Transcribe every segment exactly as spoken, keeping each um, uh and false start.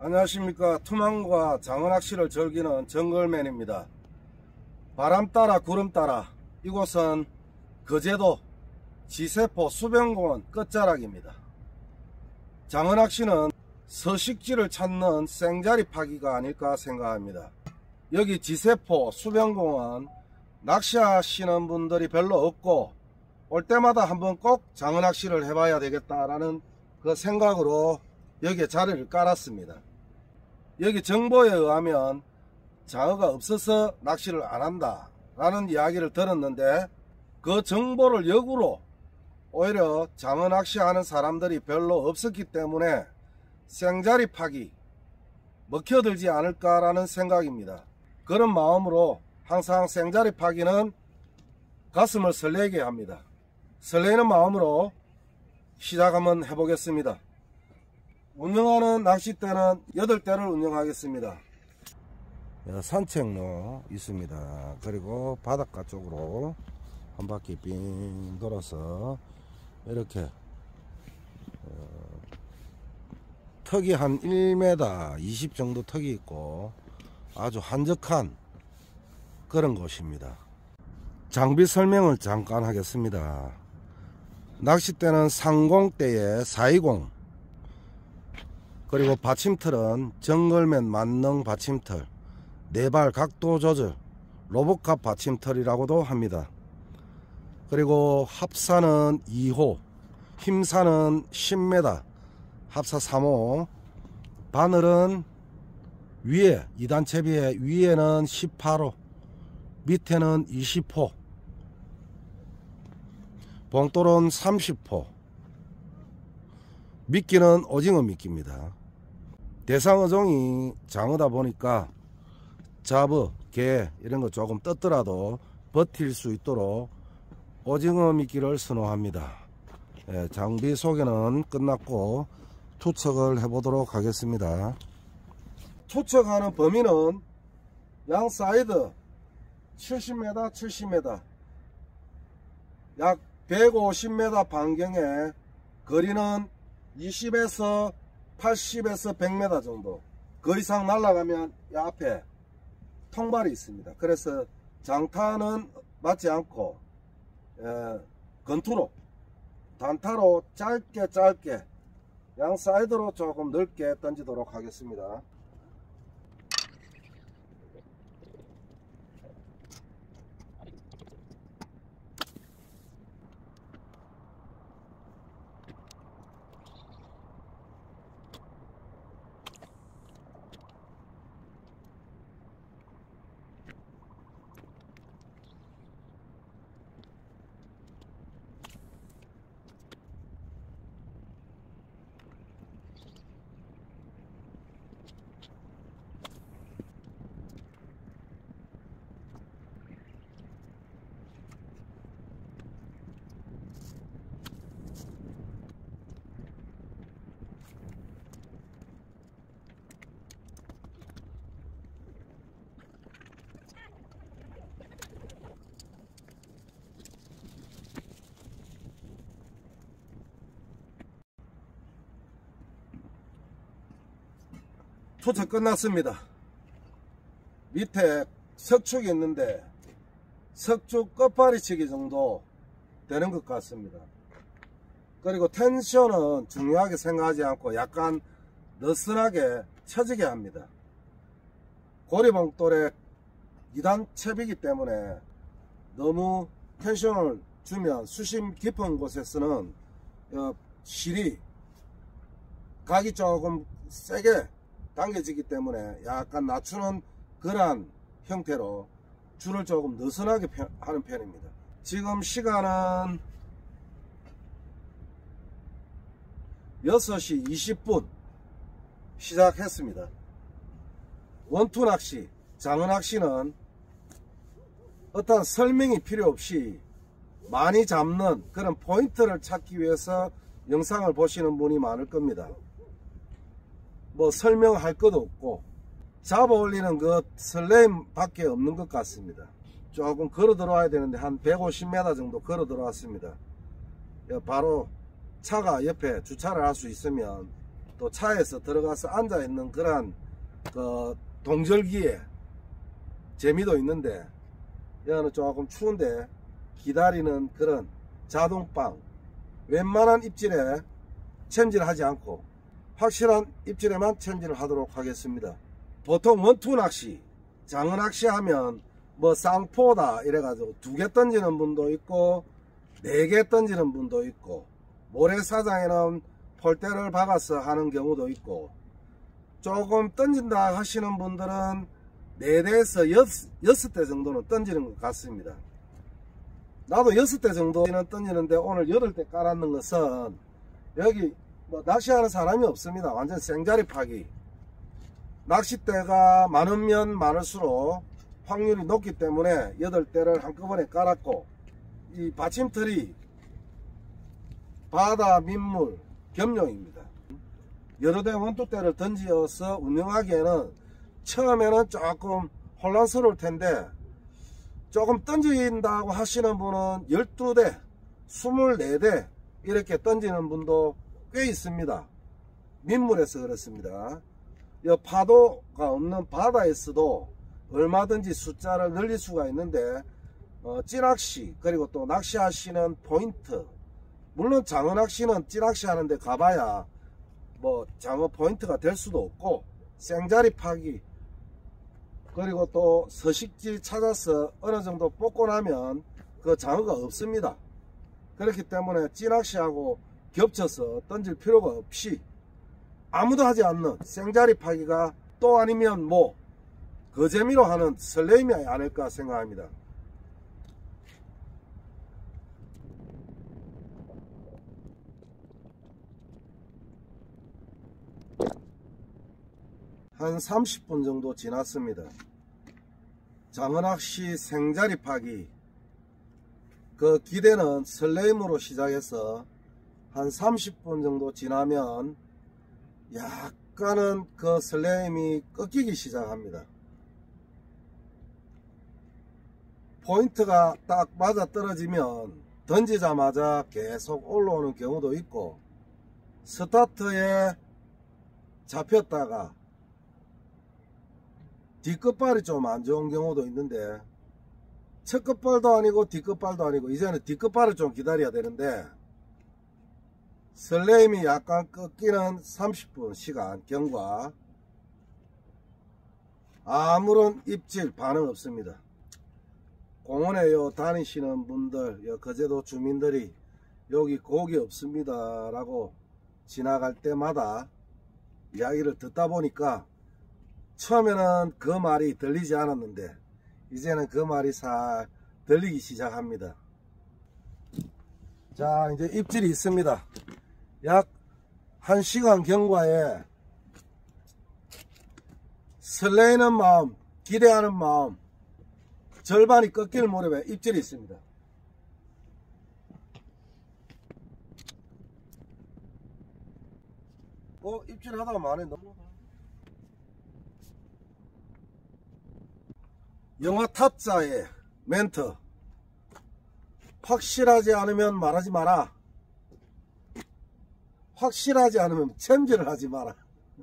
안녕하십니까. 투망과 장어낚시를 즐기는 정글맨입니다. 바람 따라 구름 따라 이곳은 거제도 지세포 수변공원 끝자락입니다. 장어낚시는 서식지를 찾는 생자리 파기가 아닐까 생각합니다. 여기 지세포 수변공원 낚시하시는 분들이 별로 없고 올 때마다 한번 꼭 장어낚시를 해봐야 되겠다라는 그 생각으로 여기에 자리를 깔았습니다. 여기 정보에 의하면 장어가 없어서 낚시를 안 한다 라는 이야기를 들었는데, 그 정보를 역으로 오히려 장어 낚시하는 사람들이 별로 없었기 때문에 생자리 파기 먹혀들지 않을까 라는 생각입니다. 그런 마음으로 항상 생자리 파기는 가슴을 설레게 합니다. 설레는 마음으로 시작 한번 해보겠습니다. 운영하는 낚싯대는 여덟 대를 운영하겠습니다. 산책로 있습니다. 그리고 바닷가 쪽으로 한 바퀴 빙 돌아서 이렇게 어, 턱이 한 일 미터 이십 정도 턱이 있고 아주 한적한 그런 곳입니다. 장비 설명을 잠깐 하겠습니다. 낚싯대는 상공대에 사이공, 그리고 받침틀은 정글맨 만능 받침틀, 네발 각도 조절 로봇캅 받침틀이라고도 합니다. 그리고 합사는 이 호, 힘사는 십 미터, 합사 삼 호, 바늘은 위에 이 단 채비에 위에는 십팔 호, 밑에는 이십 호, 봉돌은 삼십 호, 미끼는 오징어 미끼입니다. 대상어종이 장어다 보니까 잡어, 게 이런 거 조금 떴더라도 버틸 수 있도록 오징어 미끼를 선호합니다. 예, 장비 소개는 끝났고 투척을 해보도록 하겠습니다. 투척하는 범위는 양 사이드 칠십 미터 칠십 미터, 약 백오십 미터 반경에 거리는 이십에서 팔십에서 백 미터 정도. 그 이상 날아가면 이 앞에 통발이 있습니다. 그래서 장타는 맞지 않고 에, 건투로 단타로 짧게 짧게 양 사이드로 조금 넓게 던지도록 하겠습니다. 투척 끝났습니다. 밑에 석축이 있는데 석축 끝파리치기 정도 되는 것 같습니다. 그리고 텐션은 중요하게 생각하지 않고 약간 느슨하게 쳐지게 합니다. 고리봉돌에 이 단 채비이기 때문에 너무 텐션을 주면 수심 깊은 곳에서는 실이 각이 조금 세게 당겨지기 때문에 약간 낮추는 그러한 형태로 줄을 조금 느슨하게 하는 편입니다. 지금 시간은 여섯 시 이십 분 시작했습니다. 원투 낚시, 장어 낚시는 어떤 설명이 필요 없이 많이 잡는 그런 포인트를 찾기 위해서 영상을 보시는 분이 많을 겁니다. 뭐 설명할 것도 없고 잡아 올리는 그 설렘 밖에 없는 것 같습니다. 조금 걸어 들어와야 되는데 한 백오십 미터 정도 걸어 들어왔습니다. 바로 차가 옆에 주차를 할 수 있으면 또 차에서 들어가서 앉아있는 그런 그 동절기에 재미도 있는데, 여기는 조금 추운데 기다리는 그런 자동방, 웬만한 입질에 챔질을 하지 않고 확실한 입질에만 챔질을 하도록 하겠습니다. 보통 원투 낚시, 장어 낚시 하면 뭐 쌍포다 이래가지고 두 개 던지는 분도 있고 네 개 던지는 분도 있고, 모래사장에는 폴대를 박아서 하는 경우도 있고, 조금 던진다 하시는 분들은 네 대에서 여섯 대 정도는 던지는 것 같습니다. 나도 여섯 대 정도는 던지는데 오늘 여덟 대 깔았는 것은 여기 뭐 낚시하는 사람이 없습니다. 완전 생자리 파기. 낚싯대가 많으면 많을수록 확률이 높기 때문에 여덟 대를 한꺼번에 깔았고, 이 받침틀이 바다 민물 겸용입니다. 여러 대 원투대를 던지어서 운영하기에는 처음에는 조금 혼란스러울 텐데, 조금 던진다고 하시는 분은 열두 대, 스물네 대 이렇게 던지는 분도 꽤 있습니다. 민물에서 그렇습니다. 이 파도가 없는 바다에서도 얼마든지 숫자를 늘릴 수가 있는데, 어, 찌낚시 그리고 또 낚시하시는 포인트, 물론 장어 낚시는 찌낚시 하는데 가봐야 뭐 장어 포인트가 될 수도 없고, 생자리 파기 그리고 또 서식지 찾아서 어느 정도 뽑고 나면 그 장어가 없습니다. 그렇기 때문에 찌낚시하고 겹쳐서 던질 필요가 없이 아무도 하지 않는 생자리 파기가 또 아니면 뭐 그 재미로 하는 설레임이 아닐까 생각합니다. 한 삼십 분 정도 지났습니다. 장어낚시 생자리 파기, 그 기대는 설레임으로 시작해서 한 삼십 분 정도 지나면 약간은 그 설레임이 꺾이기 시작합니다. 포인트가 딱 맞아 떨어지면 던지자마자 계속 올라오는 경우도 있고, 스타트에 잡혔다가 뒷끝발이 좀 안 좋은 경우도 있는데, 첫 끝발도 아니고 뒷끝발도 아니고 이제는 뒷끝발을 좀 기다려야 되는데, 설레임이 약간 꺾이는 삼십 분 시간 경과, 아무런 입질 반응 없습니다. 공원에 요 다니시는 분들, 요 거제도 주민들이 여기 고기 없습니다 라고 지나갈 때마다 이야기를 듣다 보니까 처음에는 그 말이 들리지 않았는데 이제는 그 말이 살 들리기 시작합니다. 자, 이제 입질이 있습니다. 약 한 시간 경과에 설레이는 마음, 기대하는 마음 절반이 꺾일 무렵에 입질이 있습니다. 어, 입질하다가 많이 넘어가. 영화 타짜의 멘트, 확실하지 않으면 말하지 마라. 확실하지 않으면 챔질을 하지 마라.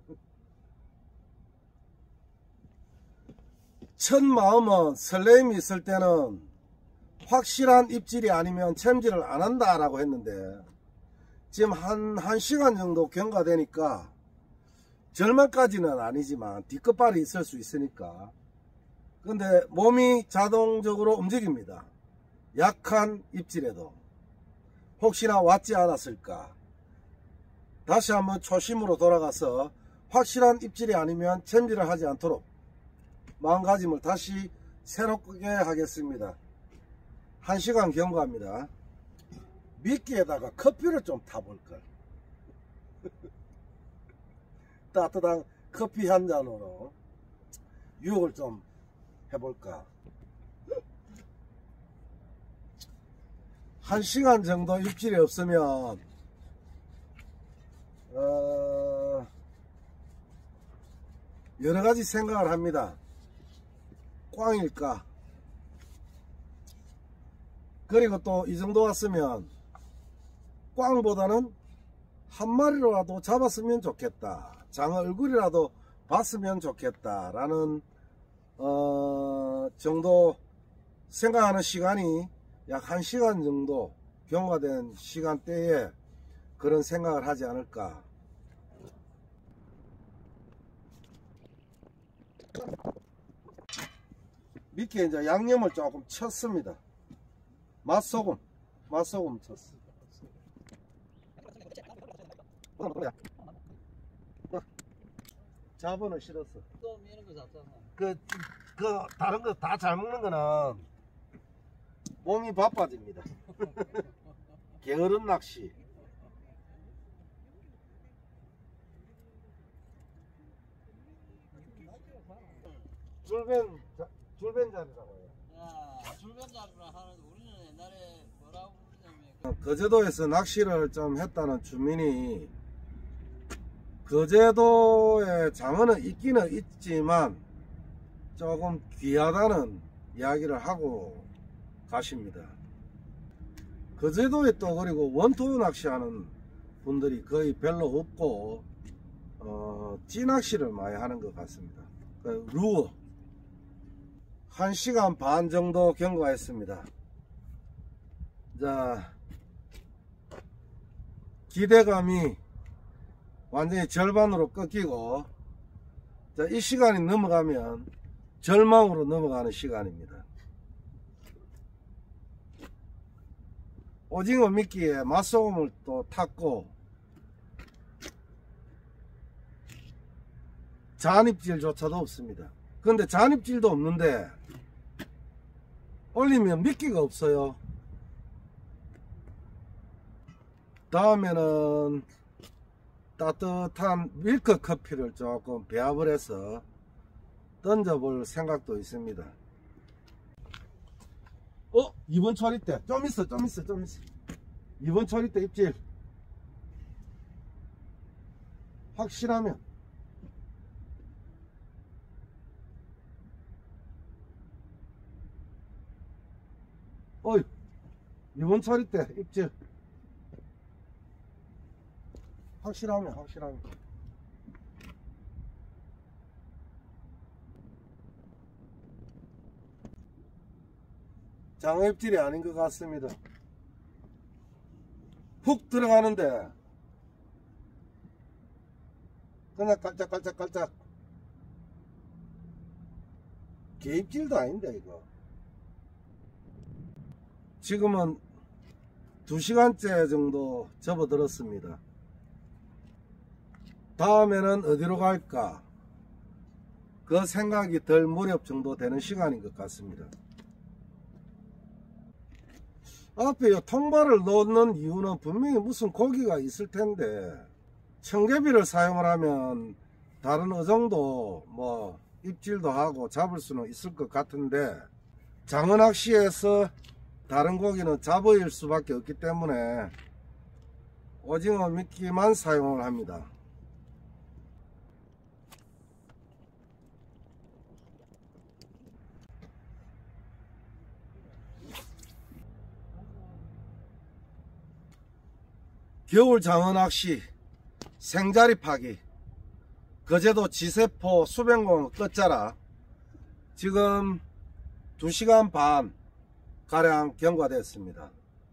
첫 마음은 설레임이 있을 때는 확실한 입질이 아니면 챔질을 안 한다 라고 했는데, 지금 한, 한 시간 정도 경과되니까 절망까지는 아니지만 뒷끝발이 있을 수 있으니까, 근데 몸이 자동적으로 움직입니다. 약한 입질에도 혹시나 왔지 않았을까. 다시 한번 초심으로 돌아가서 확실한 입질이 아니면 챔질을 하지 않도록 마음가짐을 다시 새롭게 하겠습니다. 한 시간 경과합니다. 미끼에다가 커피를 좀 타볼걸. 따뜻한 커피 한 잔으로 유혹을 좀 해볼까. 한 시간 정도 입질이 없으면 어, 여러가지 생각을 합니다. 꽝일까? 그리고 또 이 정도 왔으면 꽝보다는 한 마리라도 잡았으면 좋겠다, 장어 얼굴이라도 봤으면 좋겠다 라는 어, 정도 생각하는 시간이 약 한 시간 정도 경과된 시간대에 그런 생각을 하지 않을까. 밑에 이제 양념을 조금 쳤습니다. 맛소금, 맛소금 쳤어. 자본을 실었어. 또 이런 거 잡잖아. 그, 그 다른 거 다 잘 먹는 거는 몸이 바빠집니다. 게으른 낚시. 줄벤, 줄벤 자리라고 해요. 야, 줄변자루라 하는데 우리는 옛날에 뭐라고 부르냐면 거제도에서 낚시를 좀 했다는 주민이 거제도에 장어는 있기는 있지만 조금 귀하다는 이야기를 하고 가십니다. 거제도에 또 그리고 원투 낚시하는 분들이 거의 별로 없고 어, 찌낚시를 많이 하는 것 같습니다. 그 루어 한 시간 반 정도 경과했습니다. 자, 기대감이 완전히 절반으로 꺾이고, 자, 이 시간이 넘어가면 절망으로 넘어가는 시간입니다. 오징어 미끼에 맛소금을 또 탔고, 잔입질조차도 없습니다. 근데 잔입질도 없는데 올리면 미끼가 없어요. 다음에는 따뜻한 밀크 커피를 조금 배합을 해서 던져볼 생각도 있습니다. 어? 이번 처리 때 좀 있어 좀 있어 좀 있어 이번 처리 때 입질 확실하면 어이 이번 처리 때 입질 확실하면 확실하면 장어 입질이 아닌 것 같습니다. 훅 들어가는데 그냥 깔짝깔짝깔짝 개입질도 아닌데 이거. 지금은 두 시간째 정도 접어들었습니다. 다음에는 어디로 갈까? 그 생각이 덜 무렵 정도 되는 시간인 것 같습니다. 앞에 이 통발을 놓는 이유는 분명히 무슨 고기가 있을 텐데 청개비를 사용을 하면 다른 어종도 뭐 입질도 하고 잡을 수는 있을 것 같은데 장어 낚시에서 다른 고기는 잡어일 수밖에 없기 때문에 오징어 미끼만 사용을 합니다. 겨울 장어 낚시 생자리 파기 거제도 지세포 수변공 끝자락 지금 두 시간 반 가량 경과됐습니다.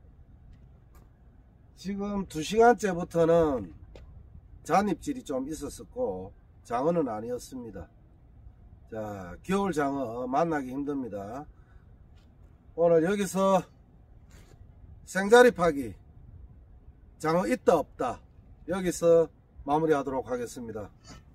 지금 두 시간째부터는 잔입질이 좀 있었었고 장어는 아니었습니다. 자, 겨울 장어 만나기 힘듭니다. 오늘 여기서 생자리 파기 장어 있다 없다 여기서 마무리하도록 하겠습니다.